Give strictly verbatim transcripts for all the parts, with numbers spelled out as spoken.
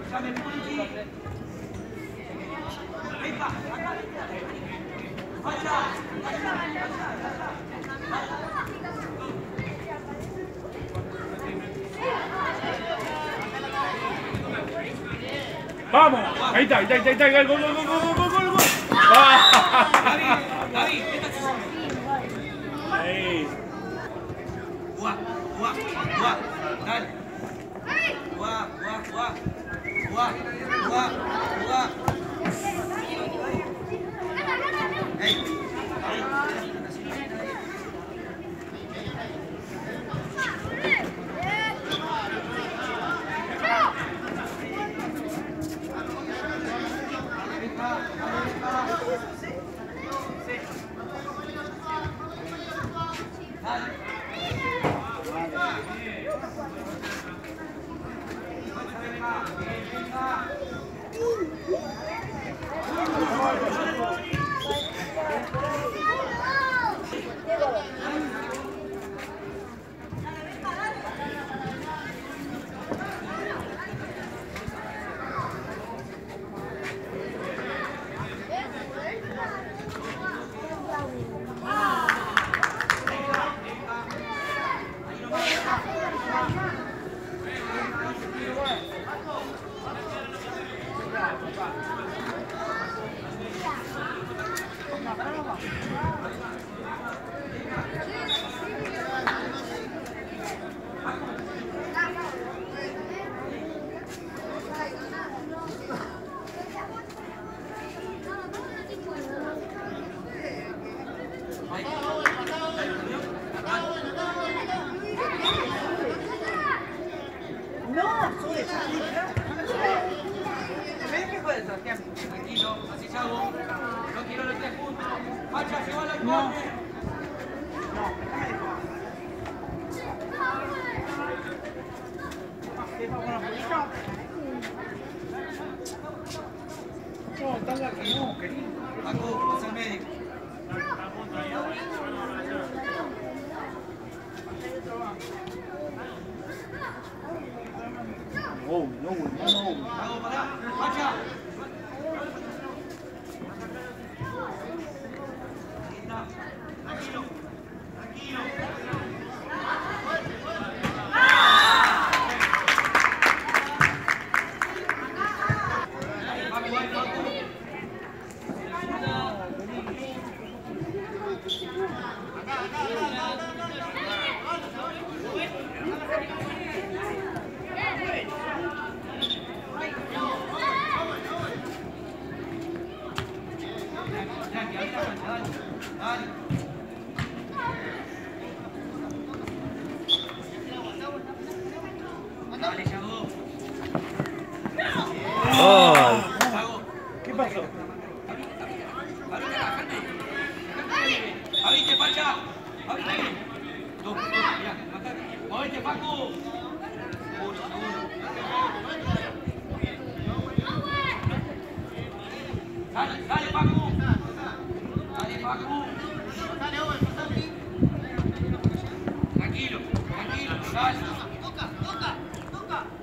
Vamos, ahí está, ahí está, ahí está, ahí está, gol, gol, gol, gol, gol, gol, gol. David, David, ahí. Guá, guá, guá, dale. Guá, guá, guá. Guá, guá, guá. Ey, ahí. Tranquilo, así se hago. No quiero los tres puntos. Facha, se va la corte. No, está la que no, querido. Paco, pasa al médico. No, no, no. Paco, pará. Facha. Tranquilo, tranquilo. Dale, Yago. Yago. ¿Qué pasó? Abrite, Facha. Abrite. Dos, dos, mirá, matate. Movete, Paco. Uno, uno. Dale, dale, Paco. Dale, Paco. Tranquilo, tranquilo, dale. Toca, toca, toca.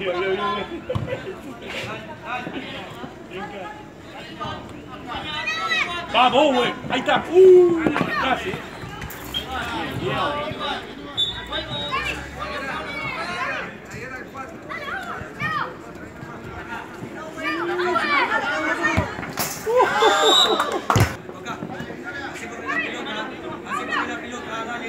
Mira, mira, mira. Vamos, güey. Ahí está. Uh, casi. Bien, Toca. Así corre la pelota. Así corre la pelota. Dale.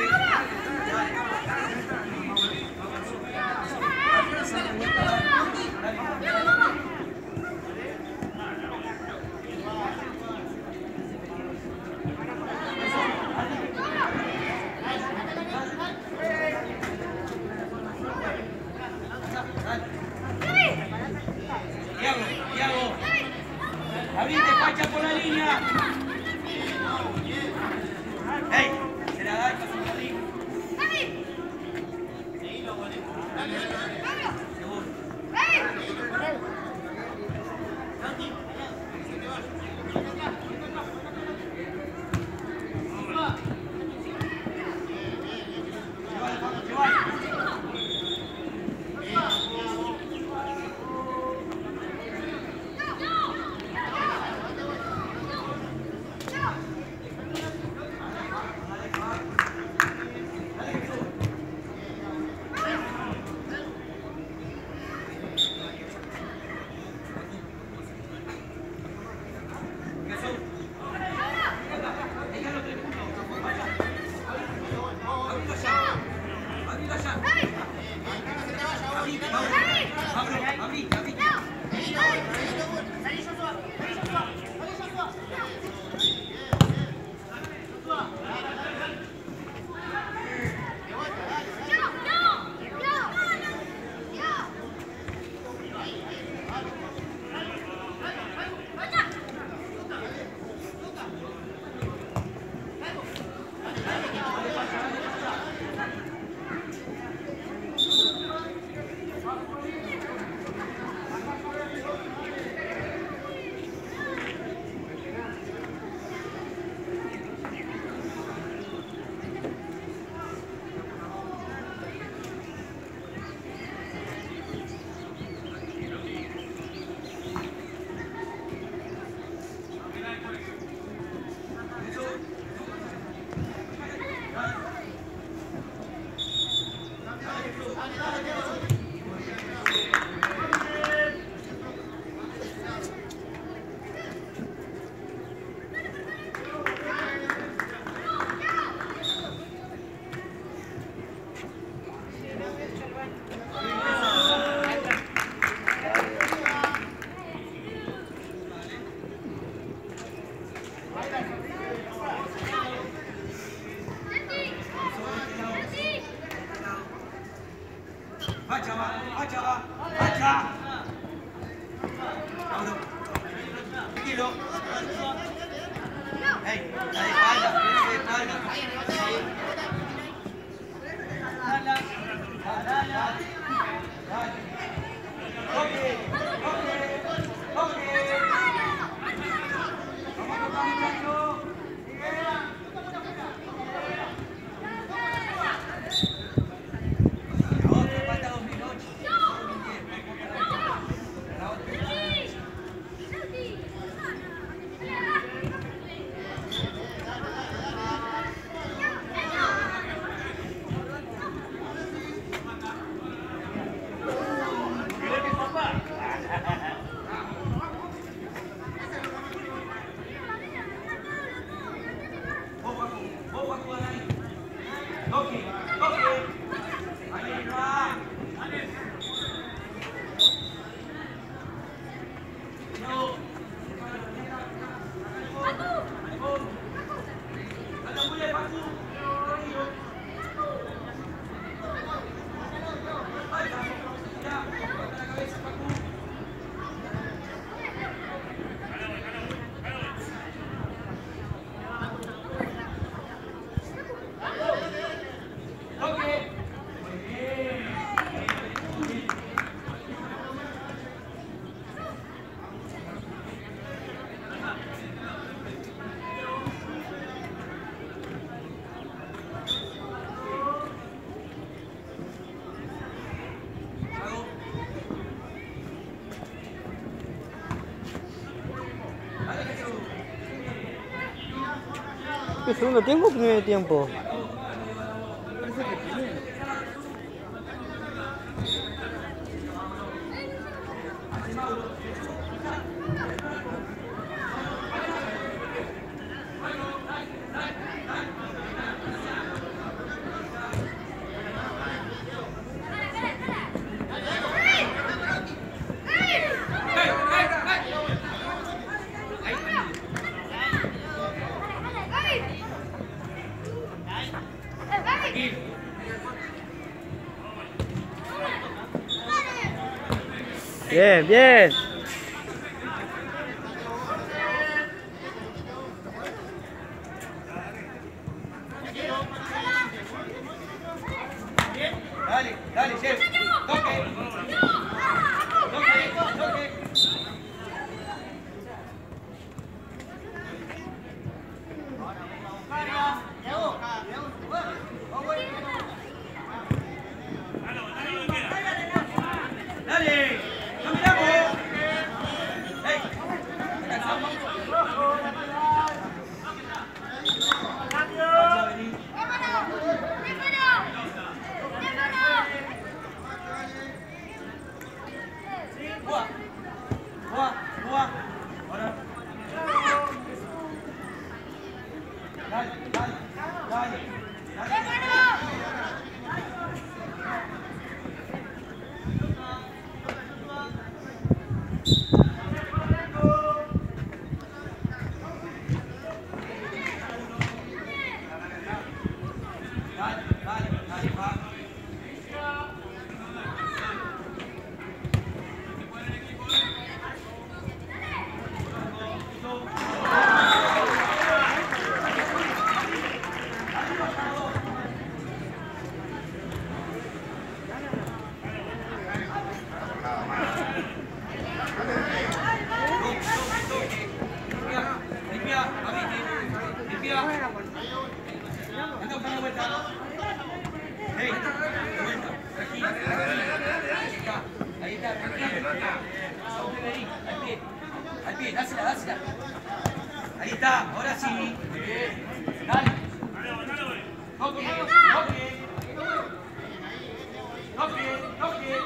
Thiago, Thiago. Abrite, facha por la línea. ¡Ey! Se la da y pasa por arriba. Seguro. Facha va, facha va, facha. Vámonos. Tranquilo. Ey, la de espalda, la de espalda. Dale, dale, dale. Ok, ok, ok. Vamos a tocar, muchachos. ¿El segundo tiempo o primer tiempo? Bien, bien. Dale, dale, Chef. Toque. Toque, toque. Dale, no miramos. Hey, descansamos. Buah, buah, buah. Ahora. Dale, dale, dale, dale. Dale, dale, dale, va. Limpia, limpia, limpia. Anda buscando vuelta. Hey, vuelta. Aquí, aquí. Ahí está, tranquilo. Sóbrele ahí, al pie. Al pie, dásela, dásela. Ahí está, ahora sí. Bien. Dale. Toque, toque. Toque, toque.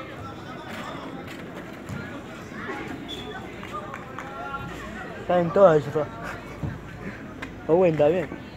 Está en todas, eso. Está bueno, está bien.